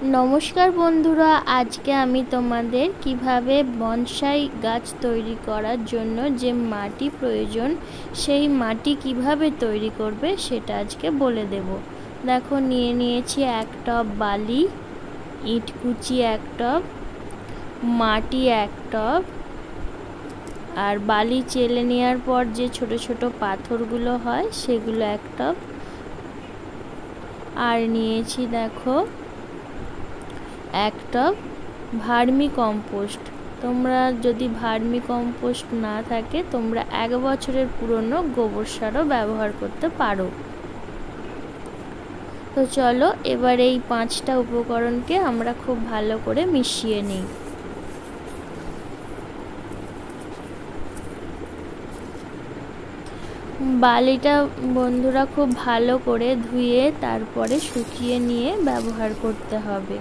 নমস্কার বন্ধুরা, আজকে আমি তোমাদের কিভাবে বনসাই গাছ তৈরি করার জন্য যে মাটি প্রয়োজন সেই মাটি কিভাবে তৈরি করবে সেটা আজকে বলে দেব। দেখো, নিয়ে নিয়েছি এক টব বালি, ইট কুচি এক টব, মাটি এক টব, আর বালি চেলে নেওয়ার পর যে ছোট ছোট পাথরগুলো হয় সেগুলো এক টব, আর নিয়েছি দেখো এক টব ভার্মি কম্পোস্ট। তোমরা যদি ভার্মি কম্পোস্ট না থাকে তোমরা 1 বছরের পুরনো গোবর সারও ব্যবহার করতে পারো। তো চলো এবার এই 5টা উপকরণকে আমরা খুব ভালো করে মিশিয়ে নিই। বালিটা বন্ধুরা খুব ভালো করে ধুয়ে তারপরে শুকিয়ে নিয়ে ব্যবহার করতে হবে।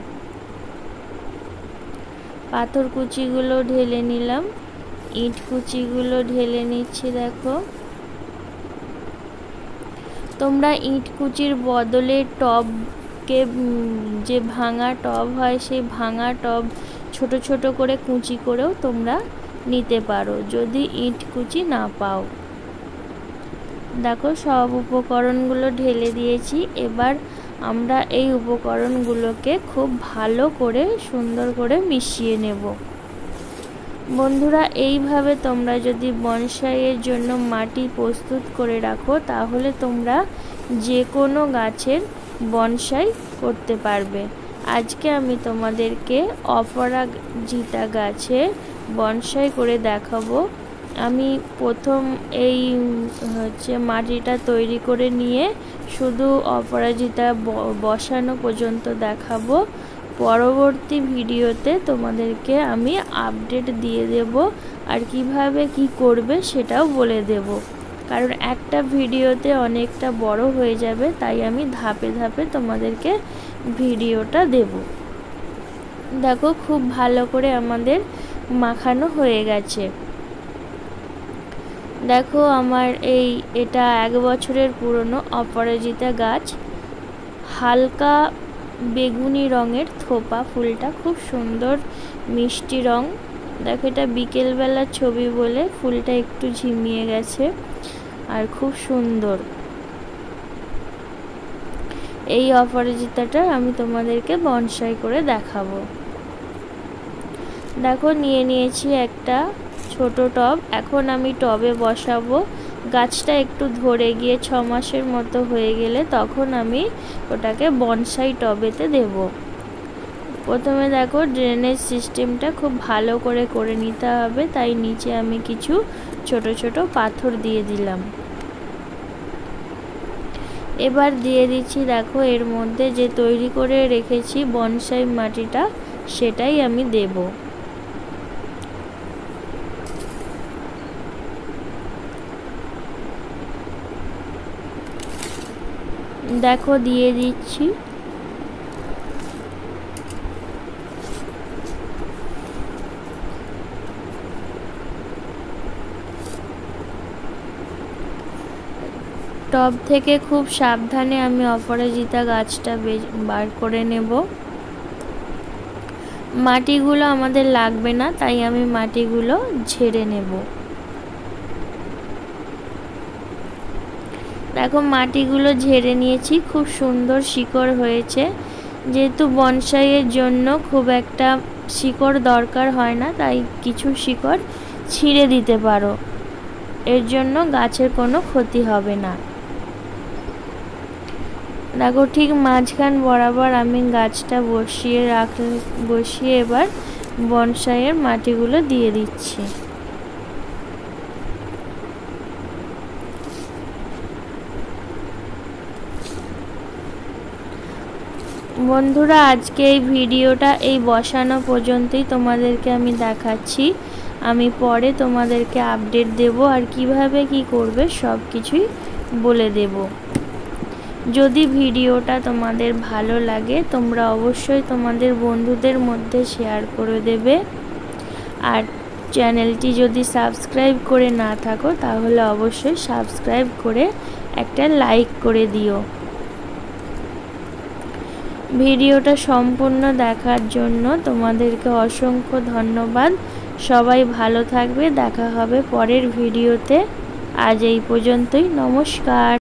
পাথর কুচিগুলো ঢেলে নিলাম, ইট কুচিগুলো ঢেলে নিচ্ছি। দেখো, তোমরা ইট কুচির বদলে টবকে, যে ভাঙা টব হয় সেই ভাঙা টব ছোট ছোট করে কুচি করেও তোমরা নিতে পারো যদি ইট কুচি না পাও। দেখো, সব উপকরণগুলো ঢেলে দিয়েছি। এবার আমরা এই উপকরণগুলোকে খুব ভালো করে সুন্দর করে মিশিয়ে নেব। বন্ধুরা, এইভাবে তোমরা যদি বনসাইয়ের জন্য মাটি প্রস্তুত করে রাখো তাহলে তোমরা যে কোনো গাছের বনসাই করতে পারবে। আজকে আমি তোমাদেরকে অপরাজিতা গাছের বনসাই করে দেখাবো। আমি প্রথম এই মাটিটা তৈরি করে নিয়ে শুধু অপরাজিতা বসানো পর্যন্ত দেখাবো। পরবর্তী ভিডিওতে তোমাদেরকে আমি আপডেট দিয়ে দেব, আর কিভাবে কি করবে সেটাও বলে দেব, কারণ একটা ভিডিওতে অনেকটা বড় হয়ে যাবে, তাই আমি ধাপে ধাপে তোমাদেরকে ভিডিওটা দেব। দেখো, খুব ভালো করে আমাদের মাখানো হয়ে গেছে। দেখো, আমার এটা 1 বছরের পুরনো অপরাজিতা গাছ, হালকা বেগুনি রঙের থোপা, ফুলটা খুব সুন্দর মিষ্টি রং। দেখো, এটা বিকেলবেলার ছবি বলে ফুলটা একটু ঝিমিয়ে গেছে আর খুব সুন্দর। এই অপরাজিতাটা আমি তোমাদেরকে বনসাই করে দেখাবো। দেখো, নিয়ে নিয়েছি একটা ছোট টব। এখন আমি টবে বসাবো। গাছটা একটু ধরে গিয়ে 6 মাসের মতো হয়ে গেলে তখন আমি ওটাকে বনসাই টবেতে দেব। প্রথমে দেখো, ড্রেনেজ সিস্টেমটা খুব ভালো করে নিতে হবে, তাই নিচে আমি কিছু ছোট ছোট পাথর দিয়ে দিলাম। এবার দিয়ে দিচ্ছি, দেখো, এর মধ্যে যে তৈরি করে রেখেছি বনসাই মাটিটা সেটাই আমি দেব। দেখো, দিয়ে দিচ্ছি। টব থেকে খুব সাবধানে আমি অপরাজিতা গাছটা বার করে নেব। মাটিগুলো আমাদের লাগবে না, তাই আমি মাটিগুলো ঝেড়ে নেব। দেখো, মাটিগুলো ঝেড়ে নিয়েছি, খুব সুন্দর শিকড় হয়েছে। যেহেতু বনসাইয়ের জন্য খুব একটা শিকড় দরকার হয় না, তাই কিছু শিকড় ছিঁড়ে দিতে পারো, এর জন্য গাছের কোনো ক্ষতি হবে না। দেখো, ঠিক মাঝখান বরাবর আমি গাছটা বসিয়ে এবার বনসাইয়ের মাটিগুলো দিয়ে দিচ্ছি। বন্ধুরা, আজকে এই ভিডিওটা এই বসানো পর্যন্তই তোমাদেরকে আমি দেখাচ্ছি। আমি পরে তোমাদেরকে আপডেট দেব, আর কিভাবে কি করবে সব কিছুই বলে দেব। যদি ভিডিওটা তোমাদের ভালো লাগে তোমরা অবশ্যই তোমাদের বন্ধুদের মধ্যে শেয়ার করে দেবে, আর চ্যানেলটি যদি সাবস্ক্রাইব করে না থাকো তাহলে অবশ্যই সাবস্ক্রাইব করে একটা লাইক করে দিও। ভিডিওটা সম্পূর্ণ দেখার জন্য তোমাদেরকে অসংখ্য ধন্যবাদ। সবাই ভালো থাকবে, দেখা হবে পরের ভিডিওতে। আজ এই পর্যন্তই, নমস্কার।